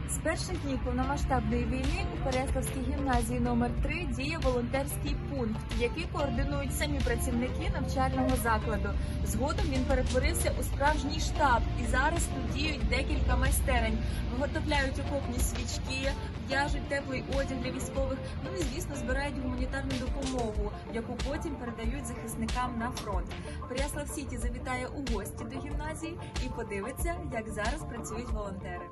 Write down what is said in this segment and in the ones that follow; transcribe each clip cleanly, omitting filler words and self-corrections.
З перших днів повномасштабної війни у Переяславській гімназії номер 3 діє волонтерський пункт, який координують самі працівники навчального закладу. Згодом він перетворився у справжній штаб, і зараз тут діють декілька майстерень. Виготовляють окопні свічки, в'яжуть теплий одяг для військових, ну і, звісно, збирають гуманітарну допомогу, яку потім передають захисникам на фронт. Переяслав Сіті завітає у гості до гімназії і подивиться, як зараз працюють волонтери.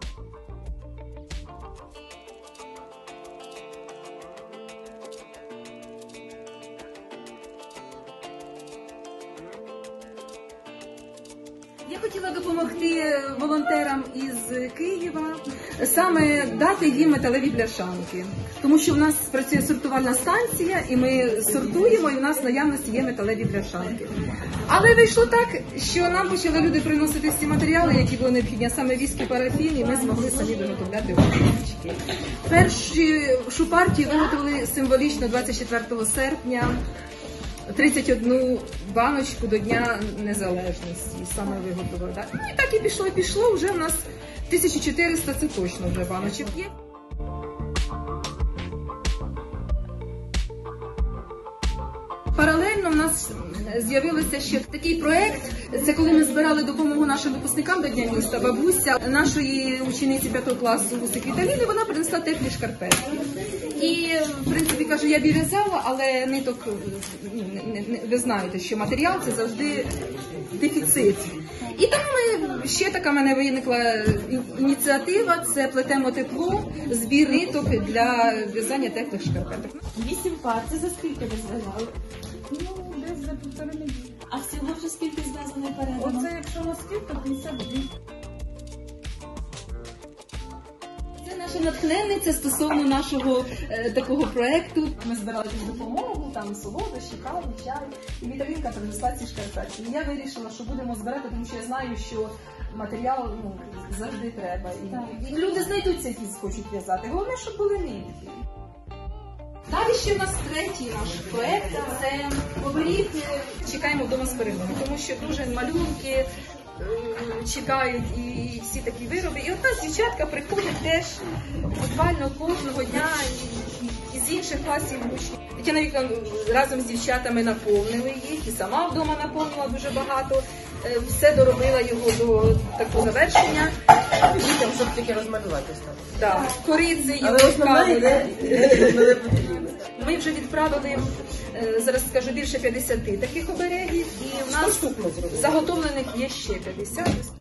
Я хотіла допомогти волонтерам із Києва, саме дати їм металеві бляшанки. Тому що в нас працює сортувальна станція, і ми сортуємо, і в нас в наявності є металеві бляшанки. Але вийшло так, що нам почали люди приносити всі матеріали, які були необхідні, а саме віск і парафін, і ми змогли самі виготовляти свічки. Першу партію виготовили символічно 24 серпня. 31 баночку до Дня Незалежності саме виготовили. Так? Ну, і так і пішло, вже в нас 1400, це точно вже баночок є. Паралельно в нас з'явився ще такий проєкт, це коли ми збирали допомогу нашим випускникам до Дня міста. Бабуся нашої учениці 5 класу Гусик Віталіни, вона принесла теплі шкарпетки. І, в принципі, каже, я б і в'язала, але ниток, ви знаєте, що матеріал – це завжди дефіцит. І тому ще така в мене виникла ініціатива – це плетемо тепло, збір ниток для в'язання теплих шкарпеток. 8 пар, це за скільки ви зв'язали? Ну, десь за 1,5 неділі. А всього вже скільки зв'язано передано? Оце якщо носків, то 52. Це наша натхненниця стосовно нашого такого проєкту. Ми збирали допомогу, там солодощі, каву, чай. І Віталінка принесла ці шкарпетки. І я вирішила, що будемо збирати, тому що я знаю, що матеріал завжди треба. І люди знайдуться, які хочуть в'язати. Головне, щоб були нитки. Далі ще в нас третій наш проєкт – це оберіг «Чекаємо вдома з перемоги», тому що дуже малюнки чекають і всі такі вироби. І от нас дівчатка приходять теж буквально кожного дня із інших класів учнів. Тетяна Вікторівна разом з дівчатами наповнили їх, і сама вдома наповнила дуже багато. Все доробила його до такого завершення. Дітям, щоб тільки розмалювати стало. Так, корицею, ми вже відправили, зараз скажу, більше 50 таких оберегів, і в нас заготовлених є ще 50.